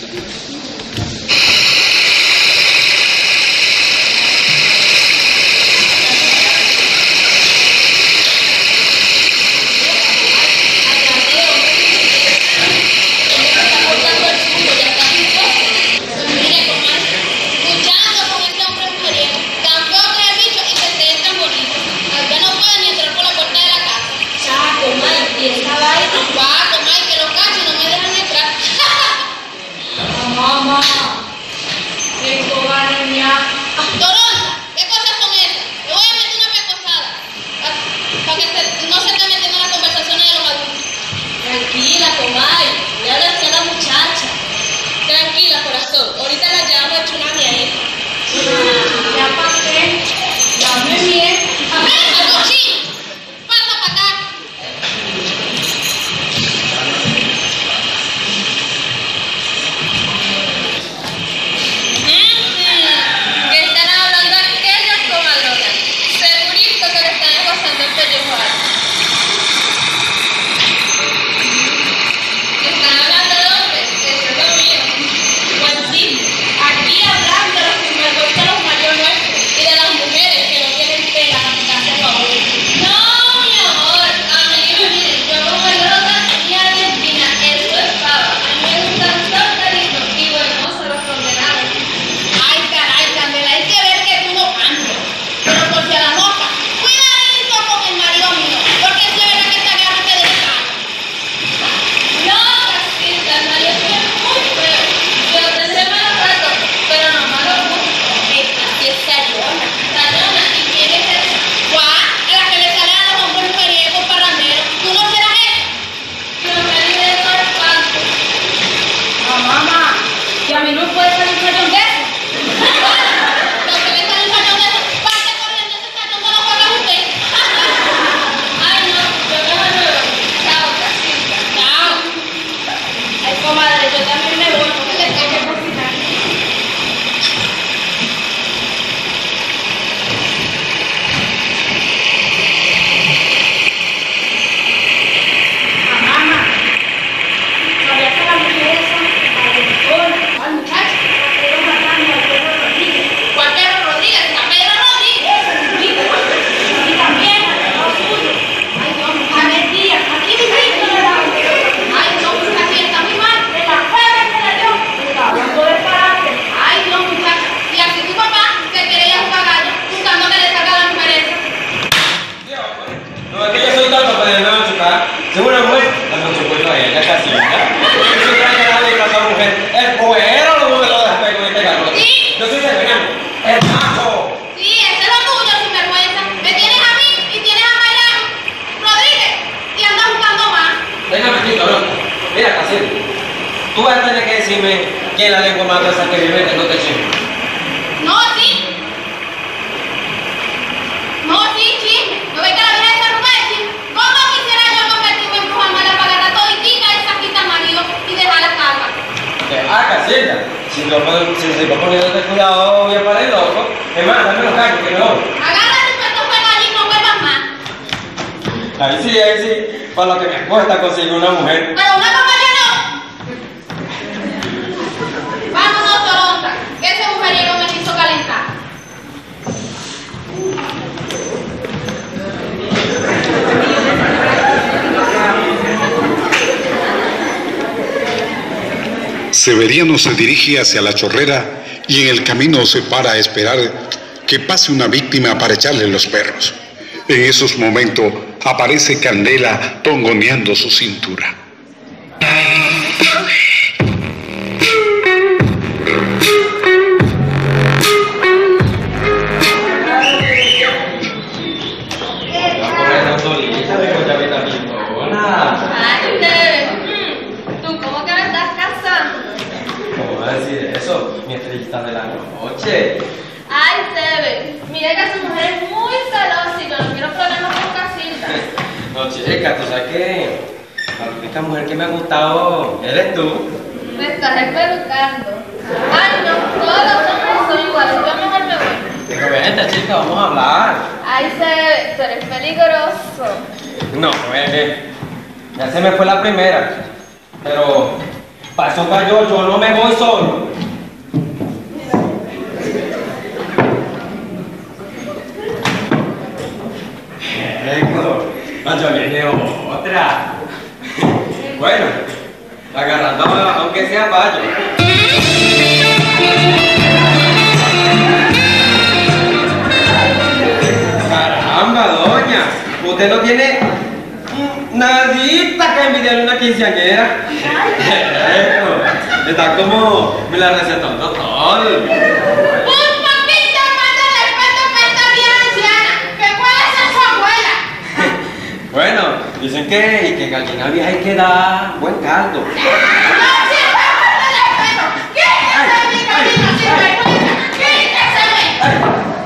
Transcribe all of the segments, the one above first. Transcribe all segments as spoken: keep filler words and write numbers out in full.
Tú vas a tener que decirme quién es la lengua más gruesa que vive en este chisme. No, sí. No, sí, chisme. ¿No ves que la vida se rupa de chisme? ¿Cómo quisiera yo convertirme en bruja mala para agarrar toditita esa quita marido y dejarla calma? Ah, Casilda. Si lo si se va poniéndote cuidado, voy a parar el loco. Es más, dame los callos que me lo. Agarra tu puesto fuego allí y no vuelvas más. Ahí sí, ahí sí. Para lo que me cuesta conseguir una mujer. Pero una mamá ya no. Vámonos, Toronta, que ese mujeriego me quiso calentar. Severiano se dirige hacia la chorrera y en el camino se para a esperar que pase una víctima para echarle los perros. En esos momentos aparece Candela tongoneando su cintura. De la noche. Ay, Tebe, mira que su mujer es muy celosa y yo no quiero problemas con Casilda. No, chica, tú sabes que la única mujer que me ha gustado eres tú. Me estás espelucando. Ay, no, todos los hombres son iguales, yo mejor me voy. Pero vente, chica, vamos a hablar. Ay, Tebe, tú eres peligroso. No, eh, ya se me fue la primera, pero Para eso cayó, yo no me voy solo. Eco, ya viene otra. Bueno, agarrando aunque sea payo. Caramba, doña, usted no tiene nadita que envidiarle una quinceañera. Eco, está como me la recetó un doctor. Un poquito más de respeto para esta vieja anciana, que puede ser su abuela. Bueno, dicen que, que gallina vieja hay que dar buen caldo. No sirve falta de respeto. Quítese mi camino sin vergüenza. Quíteseme.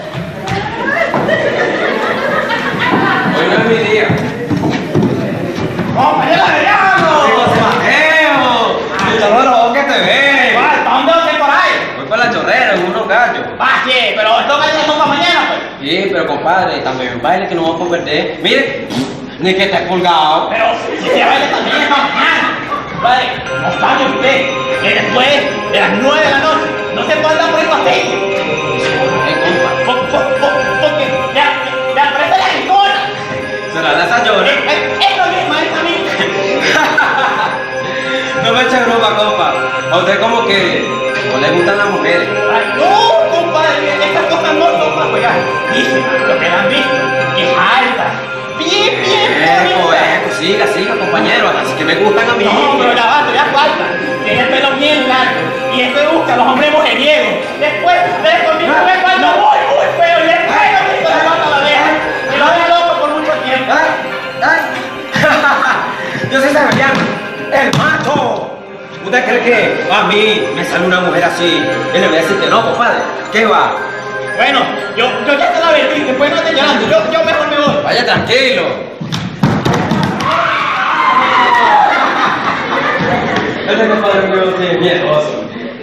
Hoy no es mi día. ¡Compañero Adriano! ¡José Mateo! ¡Yo no que te ve! ¿Para dónde vas por ahí? Voy para la chorrera, en unos gallos. Ah, sí, pero estos gallos son para mañana, pues. Sí, pero compadre, también un baile que no vamos a perder. Mire, ni que esté colgado. Pero si se baile también es para mañana. Padre, no sabe usted que después de las nueve de la noche no se puede andar por el pastillo. Eh, compa. Por- por- por- Porque le le aprieta la gritona. ¿Será la sayona? Es es lo mismo, es lo mismo. No me eche broma, compa. A usted como que no le gustan las mujeres. Ay, no, compadre, estas cosas no son para jugar. Dice lo que le han visto, que es alta, bien, bien, Eco, bonita. eco, siga, siga, compañero. Así que me gustan a mí. No, pero ya va, todavía falta. Tiene el pelo bien largo. Y esto le gusta a los hombres mujeriegos. Después, después, mi primer falta muy, muy feo. Y después, no le falta la vieja. Y lo deja loco por mucho tiempo. ¡Ay! ¡Ay! Yo soy severiano, el macho. ¿Usted cree que a mí me sale una mujer así y le voy a decir que no, compadre? ¿Qué va? Bueno, yo, yo ya te la advertí. Después no estés llorando. Yo, yo mejor me voy. Vaya tranquilo. Este compadre mío es miedoso.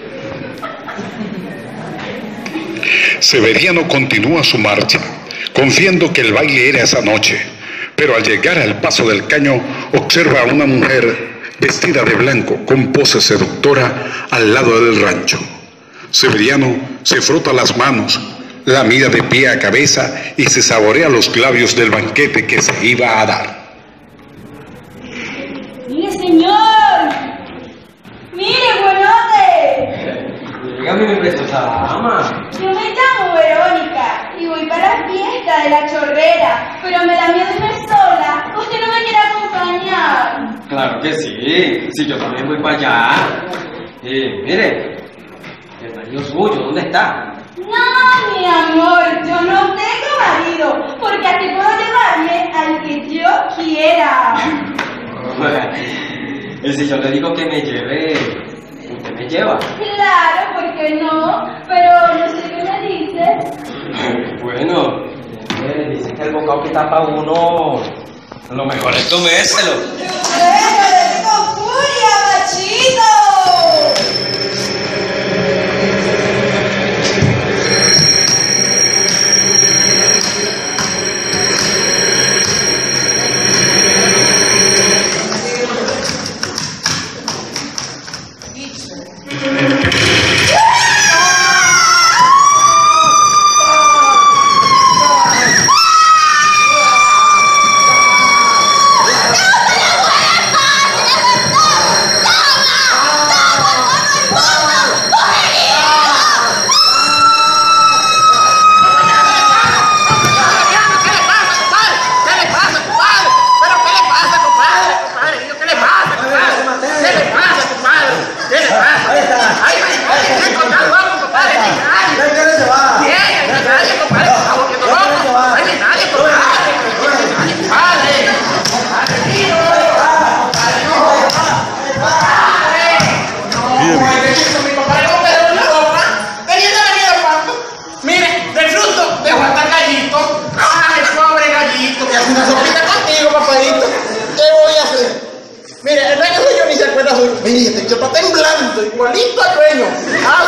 Severiano continúa su marcha, confiando que el baile era esa noche, pero al llegar al paso del caño observa a una mujer vestida de blanco con pose seductora al lado del rancho. Severiano se frota las manos, la mira de pie a cabeza y se saborea los labios del banquete que se iba a dar. ¡Mire, señor! ¡Mire, buenote! Dígame mi preciosa dama. Yo me llamo Verónica y voy para la fiesta de la chorrera, pero me da miedo irme sola. ¿Usted no me quiere acompañar? Claro que sí. Sí, yo también voy para allá. Y mire, el marido suyo, ¿dónde está? No, mi amor, yo no tengo marido, porque así puedo llevarme al que yo quiera. Y si yo le digo que me lleve, usted me lleva. Claro, ¿por qué no? Pero no sé qué me dices. Bueno, eh, dicen que el bocado que tapa uno, lo mejor es comérselo. ¡Bueno, le tengo furia, machito! Mire, el dueño soy yo, ni se acuerda soy. Mire, este chico está temblando, igualito al dueño. Ah,